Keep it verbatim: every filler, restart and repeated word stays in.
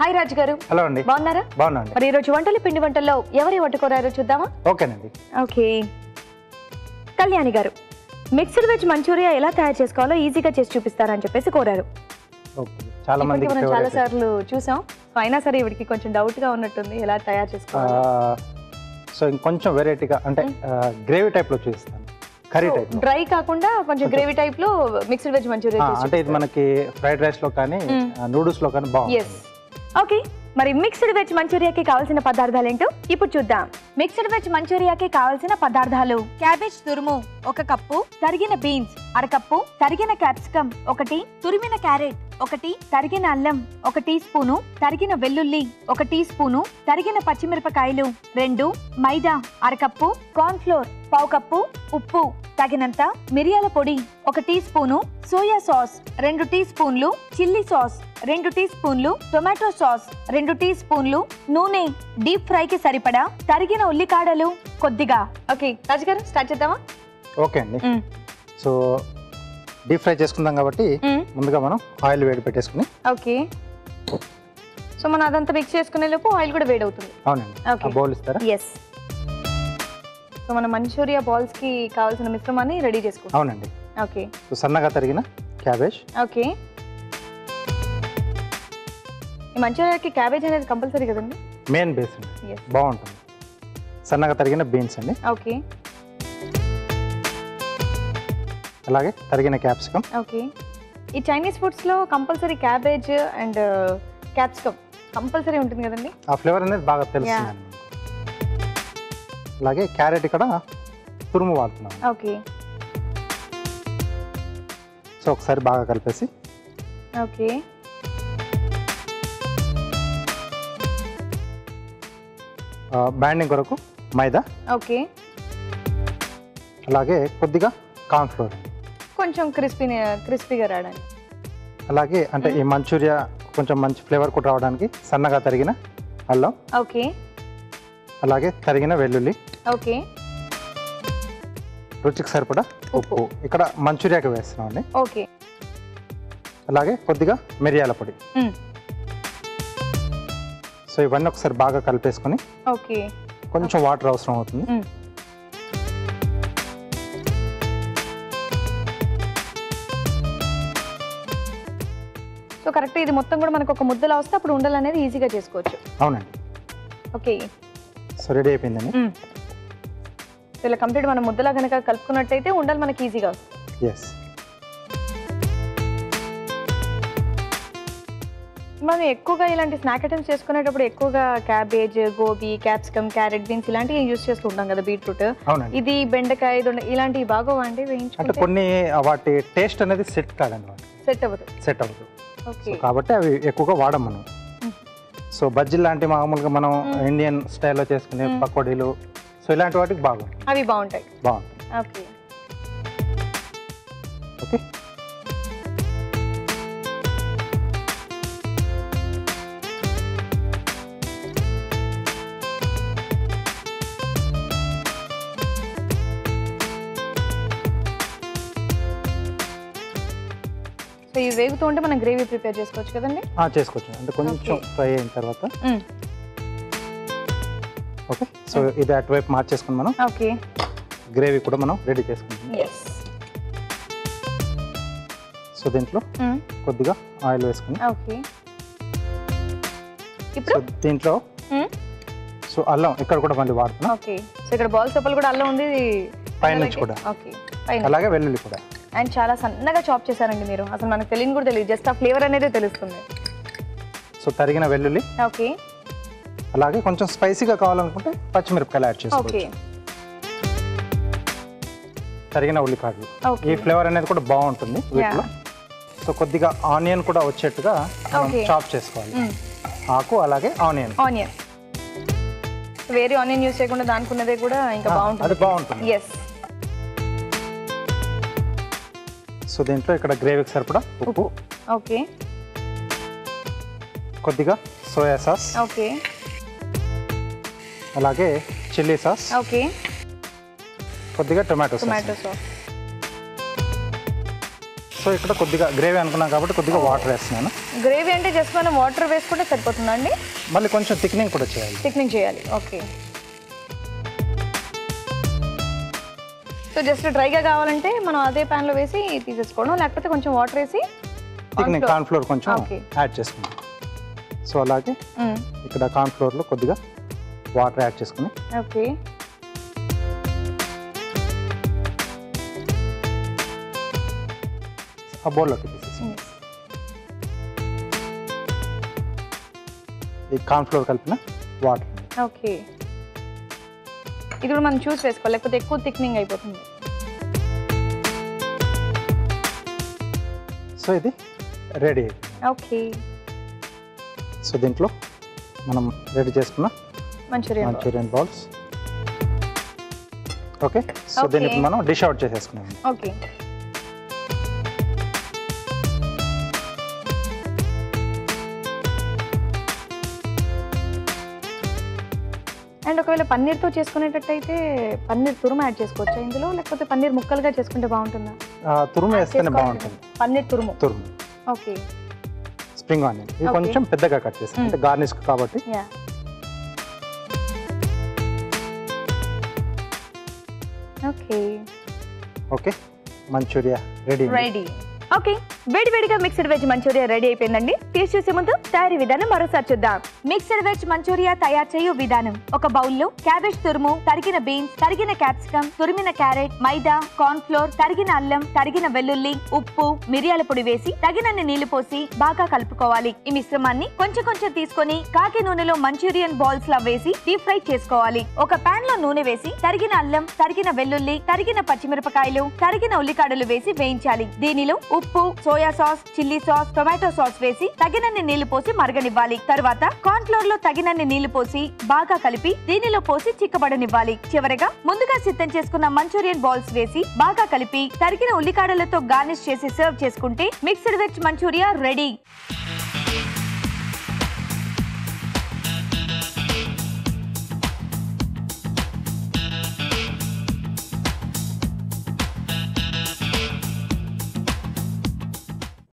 Hi రాజు గారు. Hello అండి. బాగున్నారా? బాగున్నాండి. మరి ఈ రోజు వంటలు పిండి వంటల్లో ఎవరి వంట కోరారో చూద్దామా? ఓకేనండి. ఓకే. కళ్యాణి గారు మిక్స్డ్ వెజ్ మంచూరియా ఎలా తయారు చేసుకోవాలో ఈజీగా చేసి చూపిస్తారని చెప్పేసి కోరారు. ఓకే. చాలా మంది మనం చాలా సార్లు చూసాం, అయినా సరే ఇవిడికి కొంచెం డౌట్ గా ఉన్నట్టుంది ఎలా తయారు చేసుకోవాలి. సో ఇంకొంచెం వెరైటీగా అంటే గ్రేవీ టైప్ లో చూపిస్తాను. కర్రీ టైప్, డ్రై కాకుండా కొంచెం గ్రేవీ టైప్ లో మిక్స్డ్ వెజ్ మంచూరియా అంటే ఇది మనకి ఫ్రైడ్ రైస్ లో కానీ నూడిల్స్ లో కానీ బాగుంటుంది. ఓకే. మరి మిక్స్డ్ వెజ్ మంచూరియాకి కావాల్సిన పదార్థాలు ఏంటో ఇప్పుడు చూద్దాం. మిక్స్డ్ వెజ్ మంచూరియాకి కావాల్సిన పదార్థాలు: క్యాబేజ్ తురుము ఒక కప్పు, తరిగిన బీన్స్ అరకప్పు, తరిగిన క్యాప్సికం ఒకటి, తురిమిన క్యారెట్ ఒకటి, తరిగిన అల్లం ఒక టీ స్పూను, తరిగిన వెల్లుల్లి ఒక టీ స్పూను, తరిగిన పచ్చిమిరపకాయలు రెండు, మైదా అరకప్పు, కార్న్ ఫ్లోర్ పావు కప్పు, ఉప్పు తగినంత, మిరియాల పొడి ఒక టీ స్పూను, సోయా సాస్ రెండు టీ స్పూన్లు, చిల్లీ సాస్ రెండు టీ స్పూన్లు, టొమాటో సాస్ రెండు టీ స్పూన్లు, నూనె డీప్ ఫ్రై కి సరిపడా, తరిగిన ఉల్లికాడలు కొద్దిగా. ఓకే రాజు గారు, స్టార్ట్ చేద్దామా? ఓకే అండి. సో డీప్ ఫ్రై చేసుకుందాం కాబట్టి ముందుగా మనం ఆయిల్ వేడి పెట్టేసుకుని. ఓకే. సో మనం అదంతా మిక్స్ చేసుకునే లోపు ఆయిల్ కూడా వేడి అవుతుంది. అవునండి. బౌల్ ఇస్తారా? ఎస్. సో మన మంచూరియా బాల్స్ కి కావాల్సిన మిశ్రమాన్ని రెడీ చేసుకుంటాం. అవునండి. ఓకే. సో సన్నగా తరిగిన క్యాబేజ్. ఓకే. ఈ మంచూరియాకి క్యాబేజ్ అనేది కంపల్సరీ కదండి? మెయిన్ బేస్ అండి, బాగుంటుంది. సన్నగా తరిగిన బీన్స్ అండి. ఓకే. అలాగే తరిగిన క్యాప్సికం. ఓకే. ఈ చైనీస్ ఫుడ్స్ లో compulsory cabbage and capsicum compulsory ఉంటుంది కదండి? ఆ ఫ్లేవర్ అనేది బాగా తెలుస్తుంది. అలాగే క్యారెట్ ఇక్కడ తురుము వాడుతున్నాం. ఓకే. సో ఒకసారి బాగా కలిపేసి. ఓకే. బైండింగ్ కొరకు మైదా. ఓకే. అలాగే కొద్దిగా కార్న్ ఫ్లోర్, కొంచెం క్రిస్పీ క్రిస్పీగా రావడానికి. అలాగే అంటే ఈ మంచూరియా కొంచెం మంచి ఫ్లేవర్ కూడా రావడానికి సన్నగా తరిగిన అల్లం. ఓకే. అలాగే తరిగిన వెల్లుల్లి. ఓకే. రుచికి సరిపడా ఉప్పు ఇక్కడ మంచూరియాకి వేస్తున్నాం అండి. ఓకే. అలాగే కొద్దిగా మిరియాల పొడి. సో ఇవన్నీ ఒకసారి బాగా కలిపేసుకొని. ఓకే. కొంచెం వాటర్ అవసరం అవుతుంది. సో కరెక్ట్, ఇది మొత్తం కూడా మనకు ఒక ముద్దలా వస్తే అప్పుడు ఉండలు అనేది ఈజీగా చేసుకోవచ్చు. అవునండి. ఓకే. సో రెడీ అయిపోయిందండి. ఇలా కంప్లీట్ మనం ముద్దలా కనుక కలుపుకున్నట్టయితే ఉండలు మనకి ఈజీగా వస్తుంది. ఎస్. మనం ఎక్కువగా ఇలాంటి స్నాక్ ఐటమ్స్ చేసుకునేటప్పుడు ఎక్కువగా cabbage, gobi, capsicum, carrot, beans ఇలాంటివి యూజ్ చేస్తూ ఉంటాం కదా, బీట్రూట్. ఇది బెండకాయ, దొండ ఇలాంటివి బాగా వండి వేయించుకుంటే అంటే కొన్ని వాటి టేస్ట్ అనేది సెట్ కాదండి, సెట్ అవ్వదు సెట్ అవ్వదు. ఓకే. కాబట్టి అవి ఎక్కువగా వాడం మనం. సో బజ్జీలు లాంటి మామూలుగా మనం ఇండియన్ స్టైల్లో చేసుకునే పకోడీలు, సో ఇలాంటి వాటికి బాగుంటుంది, అవి బాగుంటాయి. బాగుంటుంది. ఓకే. ఓకే. సో ఇవి వేగుతూ ఉంటే మనం గ్రేవీ ప్రిపేర్ చేసుకోవచ్చు కదండి? చేసుకోవచ్చు, అంటే కొంచెం ఫ్రై అయిన తర్వాత. ఓకే. సో ఇది అటువైపు మార్చేసుకుని మనం ఓకే గ్రేవీ కూడా మనం రెడీ చేసుకుంటాం. సో దీంట్లో కొద్దిగా ఆయిల్ వేసుకుని. ఓకే. ఇప్పుడు దీంట్లో సో అల్లం ఇక్కడ కూడా మళ్ళీ వాడుతున్నాం. ఓకే. సో ఇక్కడ బాల్స్ లోపల కూడా అల్లం ఉంది, పైనుంచి కూడా. ఓకే. అలాగే వెల్లుల్లి కూడా. అండ్ చాలా సన్నగా చాప్ చేశారండి మీరు, అసలు మనకు తెలియని కూడా తెలియదు, జస్ట్ ఆ ఫ్లేవర్ అనేది తెలుస్తుంది. సో తరిగిన వెల్లుల్లి. ఓకే. అలాగే కొంచెం స్పైసీగా కావాలనుకుంటే పచ్చిమిరపకాయలు యాడ్ చేసుకోవచ్చు. తరిగిన ఉల్లిపాయలు, ఈ ఫ్లేవర్ అనేది కూడా బాగుంటుంది వీటిలో. సో కొద్దిగా ఆనియన్ కూడా వచ్చేట్టుగా చాప్ చేసుకోవాలి, ఆకు అలాగే ఆనియన్. ఆనియన్ వేరే ఆనియన్ యూస్ చేయకుండా దానికి ఉన్నదే కూడా ఇంకా బాగుంటుంది, అది బాగుంటుంది. ఎస్. సో దీంట్లో ఇక్కడ గ్రేవీకి సరిపడా ఉప్పు. ఓకే. కొద్దిగా సోయా సాస్. ఓకే. అలాగే చిల్లీ సాస్. ఓకే. కొద్దిగా tomato sauce. Tomato sauce. So ఇక్కడ కొద్దిగా గ్రేవీ అనుకున్నాం కాబట్టి కొద్దిగా వాటర్ వేస్తున్నాను. గ్రేవీ అంటే జస్ట్ మనం వాటర్ వేసుకుంటే సరిపోతుందండి? మళ్ళీ కొంచెం థిక్నింగ్ కూడా చేయాలి. థిక్నింగ్ చేయాలి, ఓకే. సో జస్ట్ డ్రైగా కావాలంటే మనం అదే ప్యాన్లో వేసి తీసేసుకోవడం, లేకపోతే కొంచెం వాటర్ వేసి థిక్నింగ్ కార్న్ ఫ్లోర్ కొంచెం యాడ్ చేసుకుందాం. సో అలాగే ఇక్కడ కార్న్ ఫ్లోర్లో కొద్దిగా వాటర్ యాడ్ చేసుకుని ఓకే ఆ బౌల్లోకి తీసేసి ఈ కార్న్ ఫ్లోర్ కలిపిన వాటర్. ఓకే, ఇది కూడా మనం చూసి వేసుకోవాలి, లేకపోతే ఎక్కువ థిక్నింగ్ అయిపోతుంది. సో ఇది రెడీ. ఓకే, సో దీంట్లో మనం రెడీ చేసుకున్న Manchurian Manchurian balls. Okay, so దీన్ని మనం డిష్ అవుట్ చేసేసుకున్నాం. ఓకే, అండ్ ఒకవేళ పన్నీర్తో చేసుకునేటట్టయితే పన్నీర్ తురుము యాడ్ చేసుకోవచ్చా ఇందులో, లేకపోతే పన్నీర్ ముక్కలుగా చేసుకుంటే బాగుంటుందా? తురుము వేస్తేనే బాగుంటుంది. పన్నీర్ తురుము. తురుము. ఓకే, స్ప్రింగ్ ఆనియన్ ఇది కొంచెం పెద్దగా కట్ చేసి, అంటే గార్నిష్ కాబట్టి. Okay okay, Manchuria ready. Ready. Okay, వేడివేడిగా మిక్స్డ్ వెజ్ మంచూరియా రెడీ అయిపోయిందండి. టేస్ట్ చేసే ముందు తయారీ విధానం మరోసారి చూద్దాం. మిక్స్డ్ వెజ్ మంచూరియా తయారు చేయు విధానం: ఒక బౌల్లో క్యాబేజ్ తురుము, తరిగిన బీన్స్, తరిగిన క్యాప్సికమ్, తురిమిన క్యారెట్, మైదా, కార్న్ ఫ్లోర్, తరిగిన అల్లం, తరిగిన వెల్లుల్లి, ఉప్పు, మిరియాల పొడి వేసి తగినన్ని నీళ్లు పోసి బాగా కలుపుకోవాలి. ఈ మిశ్రమాన్ని కొంచెం కొంచెం తీసుకొని కాకి నూనెలో మంచూరియన్ బాల్స్ లా వేసి డీప్ ఫ్రై చేసుకోవాలి. ఒక పాన్ లో నూనె వేసి తరిగిన అల్లం, తరిగిన వెల్లుల్లి, తరిగిన పచ్చిమిరపకాయలు, తరిగిన ఉల్లికాడలు వేసి వేయించాలి. దీనిలో ఉప్పు, soya sauce, chilli sauce, tomato sauce వేసి తగినన్ని నీళ్లు పోసి మరగనివ్వాలి. తర్వాత కార్న్ ఫ్లోర్ లో తగినన్ని నీళ్లు పోసి బాగా కలిపి దీనిలో పోసి చిక్కబడనివ్వాలి. చివరగా ముందుగా సిద్ధం చేసుకున్న మంచూరియన్ బాల్స్ వేసి బాగా కలిపి తరిగిన ఉల్లికాడలతో గార్నిష్ చేసి సర్వ్ చేసుకుంటే మిక్స్డ్ వెజ్ మంచూరియా రెడీ.